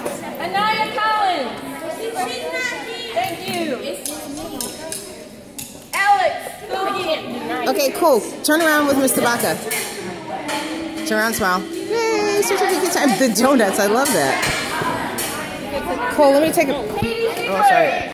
Anaya Collins. Thank you. Alex. Okay, cool. Turn around with Mr. Baca. Turn around, smile. Yay, certificate time. The donuts, I love that. Cool, let me take a... Oh, sorry.